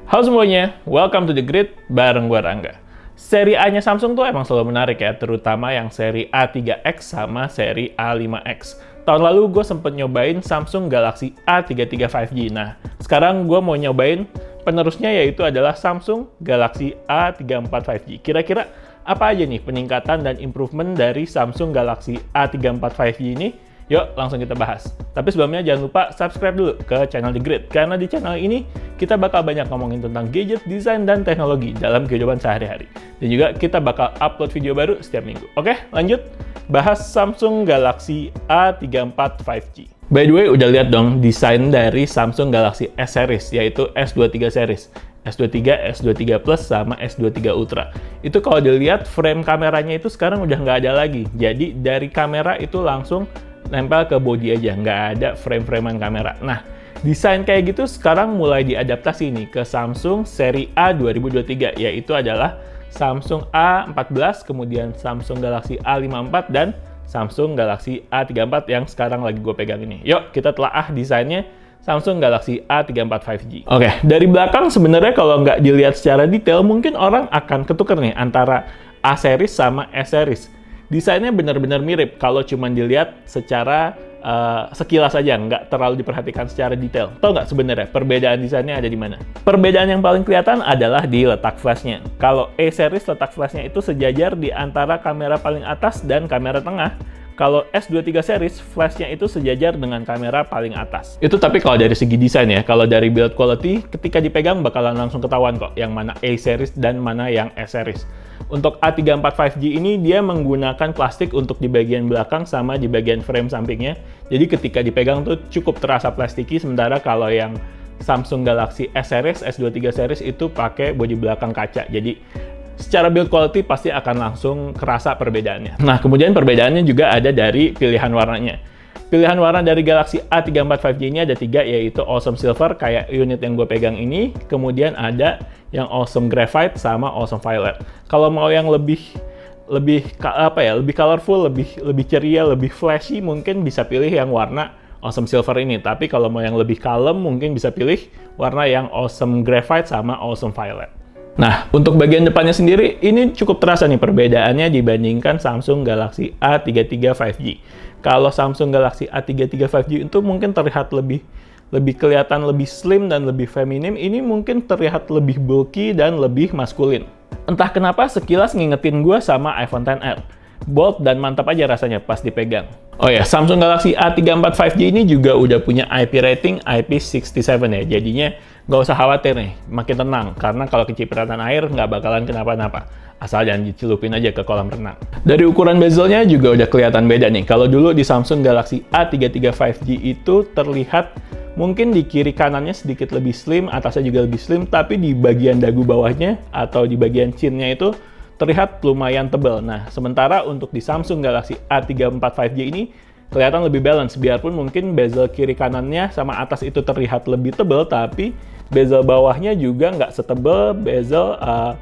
Halo semuanya, welcome to The Grid bareng gue Rangga. Seri A-nya Samsung tuh emang selalu menarik ya, terutama yang seri A3X sama seri A5X. Tahun lalu gue sempet nyobain Samsung Galaxy A33 5G. Nah, sekarang gue mau nyobain penerusnya, yaitu adalah Samsung Galaxy A34 5G. Kira-kira apa aja nih peningkatan dan improvement dari Samsung Galaxy A34 5G ini? Yuk, langsung kita bahas. Tapi sebelumnya jangan lupa subscribe dulu ke channel The Grid, karena di channel ini kita bakal banyak ngomongin tentang gadget, desain, dan teknologi dalam kehidupan sehari-hari. Dan juga kita bakal upload video baru setiap minggu. Oke, lanjut. Bahas Samsung Galaxy A34 5G. By the way, udah lihat dong desain dari Samsung Galaxy S series, yaitu S23 series. S23, S23 Plus, sama S23 Ultra. Itu kalau dilihat frame kameranya itu sekarang udah nggak ada lagi. Jadi dari kamera itu langsung nempel ke body aja, nggak ada frame-framean kamera. Nah, desain kayak gitu sekarang mulai diadaptasi nih ke Samsung seri A 2023, yaitu adalah Samsung A14, kemudian Samsung Galaxy A54, dan Samsung Galaxy A34 yang sekarang lagi gue pegang ini. Yuk, kita telaah desainnya Samsung Galaxy A34 5G. Oke, dari belakang sebenarnya kalau nggak dilihat secara detail, mungkin orang akan ketukar nih antara A series sama S series. Desainnya benar-benar mirip kalau cuma dilihat secara sekilas aja, nggak terlalu diperhatikan secara detail. Tahu nggak sebenarnya perbedaan desainnya ada di mana? Perbedaan yang paling kelihatan adalah di letak flashnya. Kalau A series letak flashnya itu sejajar di antara kamera paling atas dan kamera tengah. Kalau S23 series, flashnya itu sejajar dengan kamera paling atas. Itu tapi kalau dari segi desain ya. Kalau dari build quality, ketika dipegang bakalan langsung ketahuan kok yang mana A series dan mana yang S series. Untuk A34 5G ini, dia menggunakan plastik untuk di bagian belakang sama di bagian frame sampingnya. Jadi ketika dipegang tuh cukup terasa plastiki, sementara kalau yang Samsung Galaxy S series, S23 series itu pakai bodi belakang kaca. Jadi secara build quality pasti akan langsung kerasa perbedaannya. Nah, kemudian perbedaannya juga ada dari pilihan warnanya. Pilihan warna dari Galaxy A34 5G ini ada 3, yaitu Awesome Silver, kayak unit yang gue pegang ini. Kemudian ada yang Awesome Graphite sama Awesome Violet. Kalau mau yang lebih colorful, lebih ceria, lebih flashy, mungkin bisa pilih yang warna Awesome Silver ini. Tapi kalau mau yang lebih kalem, mungkin bisa pilih warna yang Awesome Graphite sama Awesome Violet. Nah, untuk bagian depannya sendiri, ini cukup terasa nih perbedaannya dibandingkan Samsung Galaxy A33 5G. Kalau Samsung Galaxy A33 5G itu mungkin terlihat lebih kelihatan lebih slim dan lebih feminim. Ini mungkin terlihat lebih bulky dan lebih maskulin. Entah kenapa sekilas ngingetin gue sama iPhone XR. Bold dan mantap aja rasanya pas dipegang. Oh ya, Samsung Galaxy A34 5G ini juga udah punya IP rating IP67 ya. Jadinya nggak usah khawatir nih, makin tenang. Karena kalau kecipratan air nggak bakalan kenapa-napa. Asal jangan dicelupin aja ke kolam renang. Dari ukuran bezelnya juga udah kelihatan beda nih. Kalau dulu di Samsung Galaxy A33 5G itu terlihat mungkin di kiri kanannya sedikit lebih slim, atasnya juga lebih slim, tapi di bagian dagu bawahnya atau di bagian chinnya itu terlihat lumayan tebal. Nah, sementara untuk di Samsung Galaxy A34 5G ini kelihatan lebih balance, biarpun mungkin bezel kiri kanannya sama atas itu terlihat lebih tebal, tapi bezel bawahnya juga nggak setebal bezel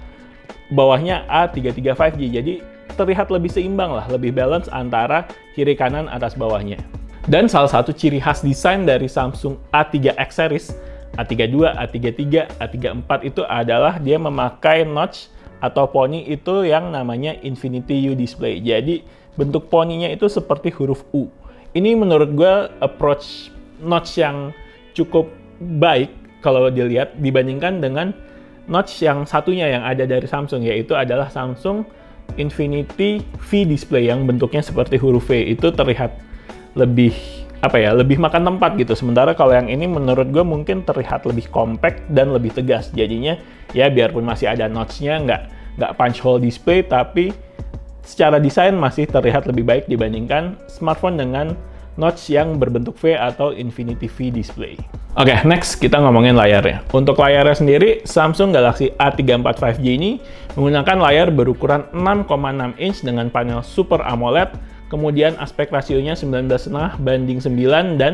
bawahnya A33 5G. Jadi terlihat lebih seimbang lah, lebih balance antara kiri kanan atas bawahnya. Dan salah satu ciri khas desain dari Samsung A3X series, A32, A33, A34 itu adalah dia memakai notch atau poni itu yang namanya Infinity U display. Jadi bentuk poninya itu seperti huruf U. Ini menurut gue approach notch yang cukup baik kalau dilihat dibandingkan dengan notch yang satunya yang ada dari Samsung, yaitu adalah Samsung Infinity V display yang bentuknya seperti huruf V. Itu terlihat lebih lebih makan tempat gitu. Sementara kalau yang ini menurut gue mungkin terlihat lebih compact dan lebih tegas. Jadinya ya biarpun masih ada notch-nya, nggak punch hole display, tapi secara desain masih terlihat lebih baik dibandingkan smartphone dengan notch yang berbentuk V atau Infinity V display. Oke, next kita ngomongin layarnya. Untuk layarnya sendiri, Samsung Galaxy A34 5G ini menggunakan layar berukuran 6,6 inch dengan panel Super AMOLED. Kemudian aspek rasionya 19,5 banding 9 dan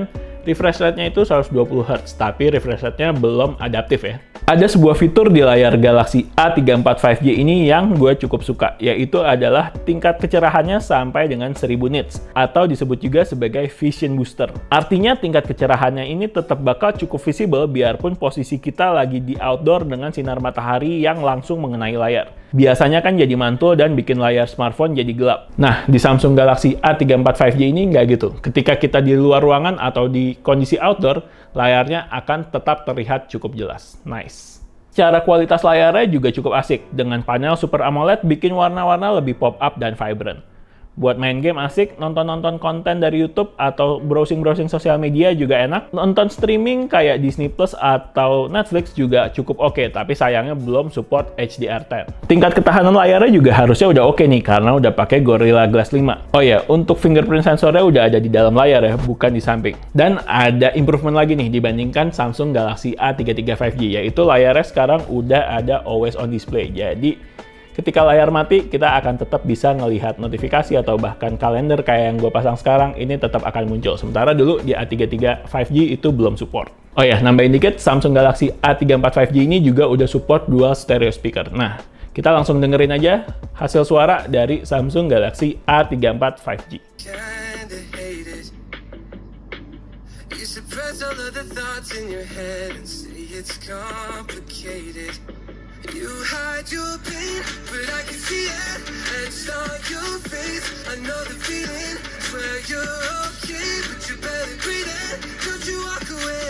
Refresh rate-nya itu 120 Hz, tapi refresh rate-nya belum adaptif ya. Ada sebuah fitur di layar Galaxy A34 5G ini yang gue cukup suka, yaitu adalah tingkat kecerahannya sampai dengan 1000 nits, atau disebut juga sebagai Vision Booster. Artinya tingkat kecerahannya ini tetap bakal cukup visible biarpun posisi kita lagi di outdoor dengan sinar matahari yang langsung mengenai layar. Biasanya kan jadi mantul dan bikin layar smartphone jadi gelap. Nah, di Samsung Galaxy A34 5G ini nggak gitu. Ketika kita di luar ruangan atau di kondisi outdoor, layarnya akan tetap terlihat cukup jelas. Nice. Cara kualitas layarnya juga cukup asik. Dengan panel Super AMOLED bikin warna-warna lebih pop-up dan vibrant. Buat main game asik, nonton-nonton konten dari YouTube atau browsing-browsing sosial media juga enak. Nonton streaming kayak Disney Plus atau Netflix juga cukup oke, tapi sayangnya belum support HDR10. Tingkat ketahanan layarnya juga harusnya udah oke nih, karena udah pakai Gorilla Glass 5. Oh ya, untuk fingerprint sensornya udah ada di dalam layar ya, bukan di samping. Dan ada improvement lagi nih dibandingkan Samsung Galaxy A33 5G, yaitu layarnya sekarang udah ada Always On Display. Jadi, ketika layar mati, kita akan tetap bisa ngelihat notifikasi atau bahkan kalender kayak yang gue pasang sekarang, ini tetap akan muncul. Sementara dulu di A33 5G itu belum support. Oh ya, nambahin dikit, Samsung Galaxy A34 5G ini juga udah support dual stereo speaker. Nah, kita langsung dengerin aja hasil suara dari Samsung Galaxy A34 5G. You hide your pain, but I can see it etched on your face. I know the feeling, swear you're okay, but you better breathe it, don't you walk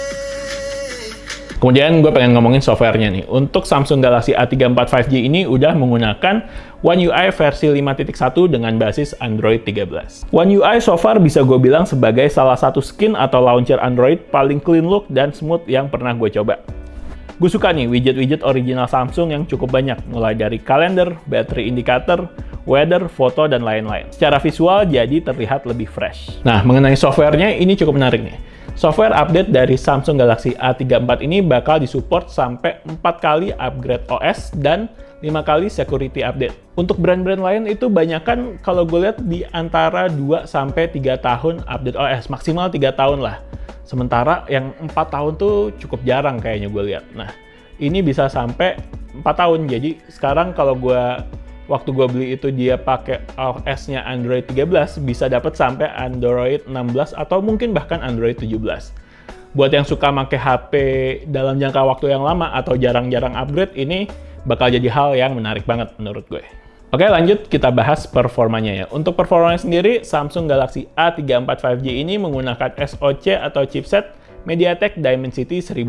away. Kemudian gue pengen ngomongin softwarenya nih. Untuk Samsung Galaxy A34 5G ini udah menggunakan One UI versi 5.1 dengan basis Android 13. One UI so far bisa gue bilang sebagai salah satu skin atau launcher Android paling clean look dan smooth yang pernah gue coba. Gue suka nih widget-widget original Samsung yang cukup banyak, mulai dari kalender, battery indicator, weather, foto, dan lain-lain. Secara visual jadi terlihat lebih fresh. Nah, mengenai softwarenya ini cukup menarik nih. Software update dari Samsung Galaxy A34 ini bakal disupport sampai 4 kali upgrade OS dan 5 kali security update. Untuk brand-brand lain itu banyakan kalau gue lihat di antara 2-3 tahun update OS, maksimal 3 tahun lah. Sementara yang 4 tahun tuh cukup jarang kayaknya gue lihat. Nah, ini bisa sampai 4 tahun. Jadi sekarang kalau waktu gue beli itu dia pakai OS-nya Android 13, bisa dapat sampai Android 16 atau mungkin bahkan Android 17. Buat yang suka pakai HP dalam jangka waktu yang lama atau jarang-jarang upgrade, ini bakal jadi hal yang menarik banget menurut gue. Oke, lanjut kita bahas performanya ya. Untuk performanya sendiri, Samsung Galaxy A34 5G ini menggunakan SoC atau chipset MediaTek Dimensity 1080.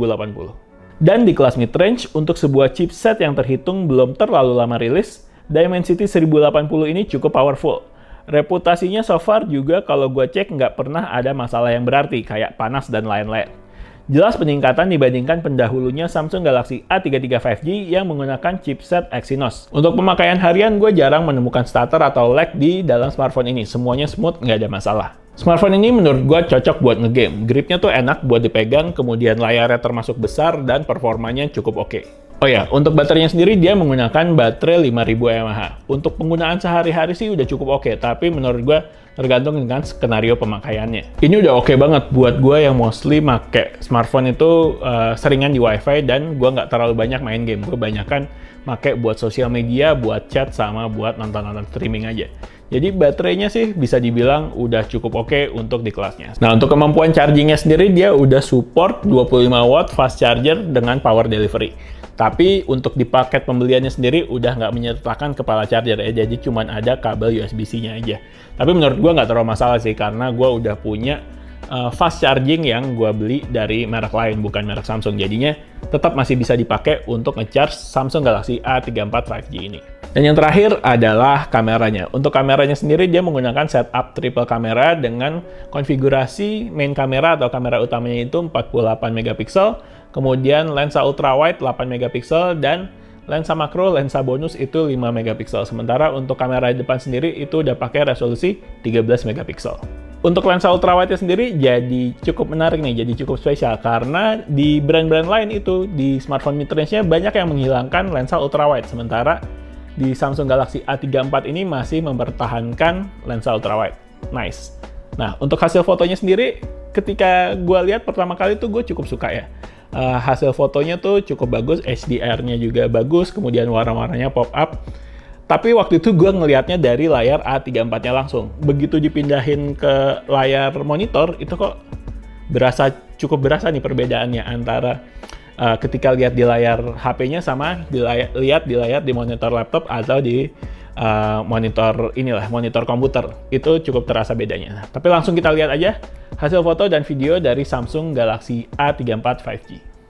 Dan di kelas mid-range, untuk sebuah chipset yang terhitung belum terlalu lama rilis, Dimensity 1080 ini cukup powerful. Reputasinya so far juga kalau gue cek nggak pernah ada masalah yang berarti, kayak panas dan lain-lain. Jelas peningkatan dibandingkan pendahulunya Samsung Galaxy A33 5G yang menggunakan chipset Exynos. Untuk pemakaian harian, gue jarang menemukan stutter atau lag di dalam smartphone ini. Semuanya smooth, nggak ada masalah. Smartphone ini menurut gue cocok buat ngegame. Gripnya tuh enak buat dipegang, kemudian layarnya termasuk besar, dan performanya cukup oke. Oh ya, untuk baterainya sendiri dia menggunakan baterai 5000 mAh. Untuk penggunaan sehari-hari sih udah cukup oke, tapi menurut gue tergantung dengan skenario pemakaiannya. Ini udah oke banget buat gue yang mostly make smartphone itu seringan di wifi dan gue nggak terlalu banyak main game. Gue banyakan make buat sosial media, buat chat, sama buat nonton-nonton streaming aja. Jadi baterainya sih bisa dibilang udah cukup oke untuk di kelasnya. Nah, untuk kemampuan chargingnya sendiri dia udah support 25 watt fast charger dengan power delivery. Tapi untuk di paket pembeliannya sendiri udah nggak menyertakan kepala charger ya, jadi cuma ada kabel USB-C-nya aja. Tapi menurut gue nggak terlalu masalah sih, karena gue udah punya fast charging yang gue beli dari merek lain, bukan merek Samsung. Jadinya tetap masih bisa dipakai untuk nge-charge Samsung Galaxy A34 5G ini. Dan yang terakhir adalah kameranya. Untuk kameranya sendiri dia menggunakan setup triple kamera dengan konfigurasi main kamera atau kamera utamanya itu 48 megapiksel, kemudian lensa ultrawide 8 megapiksel, dan lensa makro, lensa bonus itu 5 megapiksel. Sementara untuk kamera depan sendiri itu udah pakai resolusi 13 megapiksel. Untuk lensa ultrawide sendiri jadi cukup menarik nih, jadi cukup spesial karena di brand-brand lain itu di smartphone mid-range-nya banyak yang menghilangkan lensa ultrawide, sementara di Samsung Galaxy A34 ini masih mempertahankan lensa ultrawide. Nice. Nah, untuk hasil fotonya sendiri ketika gue lihat pertama kali tuh gue cukup suka ya. Hasil fotonya tuh cukup bagus, HDR-nya juga bagus, kemudian warna-warnanya pop up. Tapi waktu itu gue ngelihatnya dari layar A34-nya langsung. Begitu dipindahin ke layar monitor, itu kok cukup berasa nih perbedaannya antara ketika lihat di layar HP-nya sama lihat di layar di monitor laptop atau di monitor komputer. Itu cukup terasa bedanya. Tapi langsung kita lihat aja hasil foto dan video dari Samsung Galaxy A34 5G.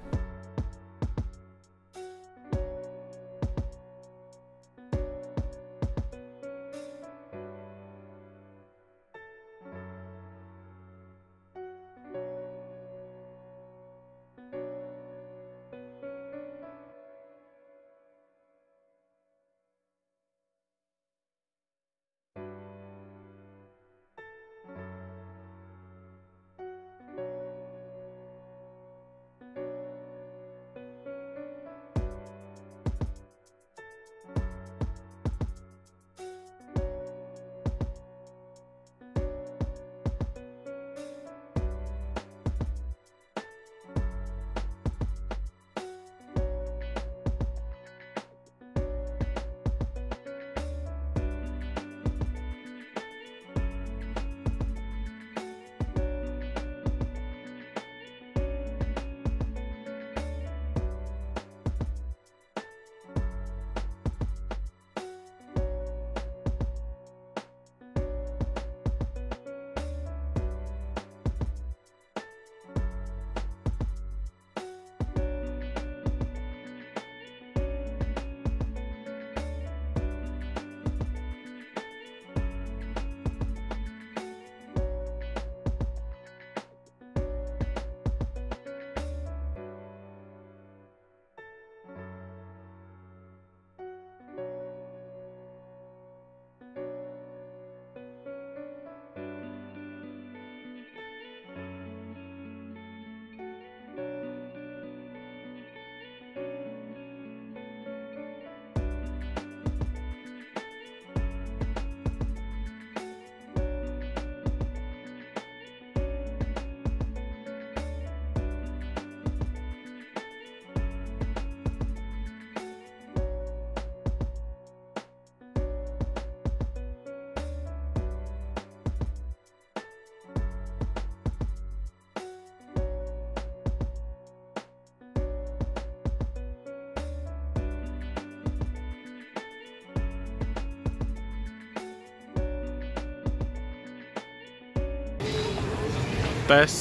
Tes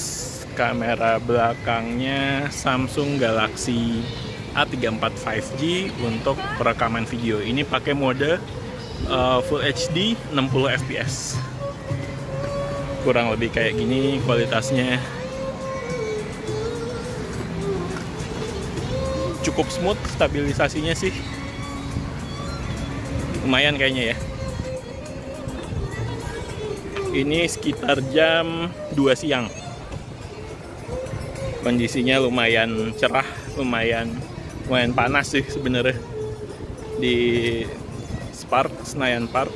kamera belakangnya Samsung Galaxy A34 5G untuk perekaman video. Ini pakai mode Full HD 60 fps. Kurang lebih kayak gini kualitasnya. Cukup smooth, stabilisasinya sih lumayan kayaknya ya. Ini sekitar jam 2 siang. Kondisinya lumayan cerah, lumayan panas sih sebenarnya di Senayan Park.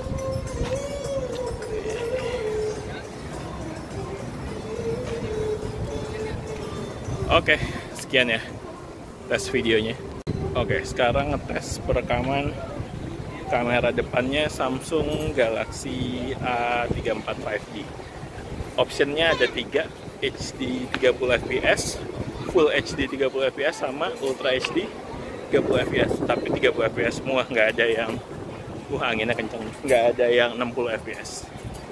Oke, sekian ya tes videonya. Oke, sekarang ngetes perekaman kamera depannya Samsung Galaxy A34 5G. Optionnya ada 3, HD 30 fps, Full HD 30 fps, sama Ultra HD 30 fps. Tapi 30 fps semua, nggak ada yang anginnya kenceng, nggak ada yang 60 fps.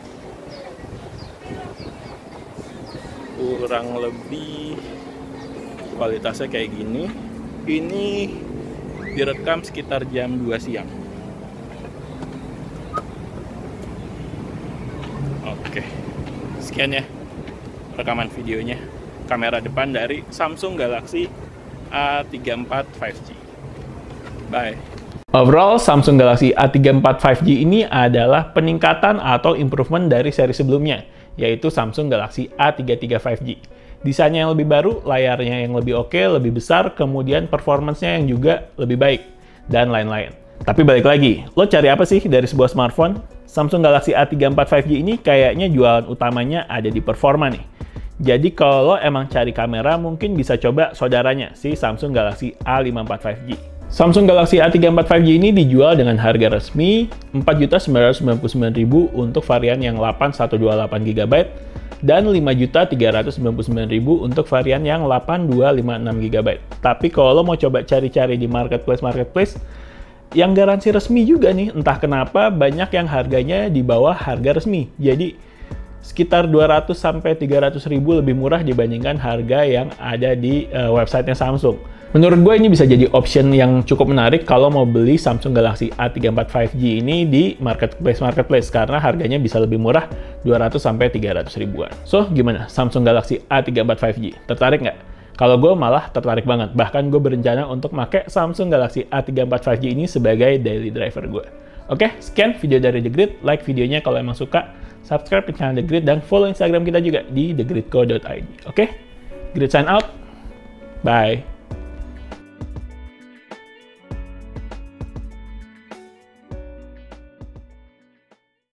Kurang lebih kualitasnya kayak gini. Ini direkam sekitar jam 2 siang. Oke, sekian ya rekaman videonya kamera depan dari Samsung Galaxy A34 5G. Bye. Overall, Samsung Galaxy A34 5G ini adalah peningkatan atau improvement dari seri sebelumnya, yaitu Samsung Galaxy A33 5G. Desainnya yang lebih baru, layarnya yang lebih oke, lebih besar, kemudian performance-nya yang juga lebih baik, dan lain-lain. Tapi balik lagi, lo cari apa sih dari sebuah smartphone? Samsung Galaxy A34 5G ini kayaknya jualan utamanya ada di performa nih. Jadi kalau emang cari kamera, mungkin bisa coba saudaranya, si Samsung Galaxy A54 5G. Samsung Galaxy A34 5G ini dijual dengan harga resmi Rp4.999.000 untuk varian yang 8128GB dan Rp5.399.000 untuk varian yang 8256GB. Tapi kalau mau coba cari-cari di marketplace, yang garansi resmi juga nih, entah kenapa banyak yang harganya di bawah harga resmi. Jadi sekitar 200-300 ribu lebih murah dibandingkan harga yang ada di websitenya Samsung. Menurut gue ini bisa jadi option yang cukup menarik kalau mau beli Samsung Galaxy A34 5G ini di marketplace karena harganya bisa lebih murah 200-300 ribuan. So, gimana Samsung Galaxy A34 5G? Tertarik nggak? Kalau gue malah tertarik banget. Bahkan gue berencana untuk pakai Samsung Galaxy A34 5G ini sebagai daily driver gue. Oke, sekian video dari The Grid. Like videonya kalau emang suka. Subscribe ke channel The Grid dan follow Instagram kita juga di thegridco.id. Oke? Grid sign out. Bye.